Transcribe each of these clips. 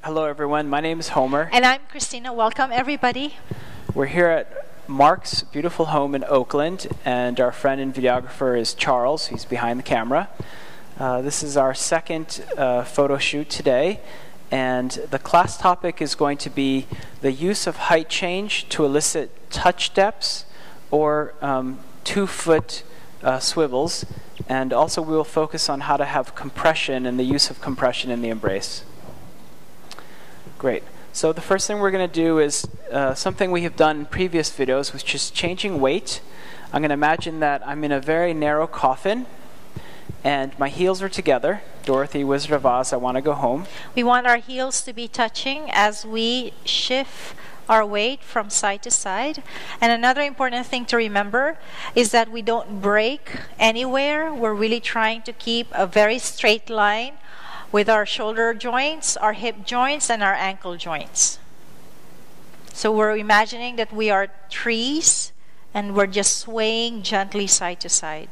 Hello everyone, my name is Homer. And I'm Cristina. Welcome everybody. We're here at Mark's beautiful home in Oakland, and our friend and videographer is Charles. He's behind the camera. This is our second photo shoot today, and the class topic is going to be the use of height change to elicit touch depths or 2-foot swivels, and also we will focus on how to have compression and the use of compression in the embrace. Great. So the first thing we're going to do is something we have done in previous videos, which is changing weight. I'm going to imagine that I'm in a very narrow coffin, and my heels are together. Dorothy, Wizard of Oz, I want to go home. We want our heels to be touching as we shift our weight from side to side. And another important thing to remember is that we don't break anywhere. We're really trying to keep a very straight line with our shoulder joints, our hip joints, and our ankle joints. So we're imagining that we are trees and we're just swaying gently side to side.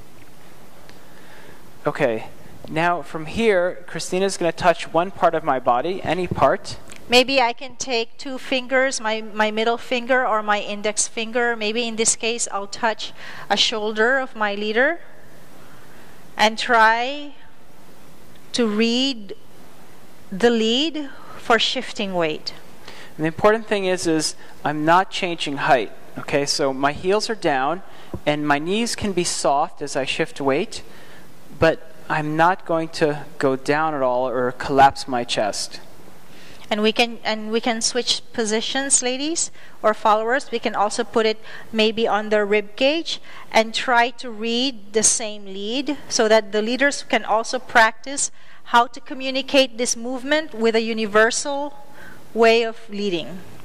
Okay, now from here, Christina's going to touch one part of my body, any part. Maybe I can take 2 fingers, my middle finger or my index finger. Maybe in this case, I'll touch a shoulder of my leader and try to read the lead for shifting weight. And the important thing is I'm not changing height. Okay, so my heels are down and my knees can be soft as I shift weight, but I'm not going to go down at all or collapse my chest. And we can switch positions, ladies or followers. We can also put it maybe on the rib cage and try to read the same lead so that the leaders can also practice how to communicate this movement with a universal way of leading.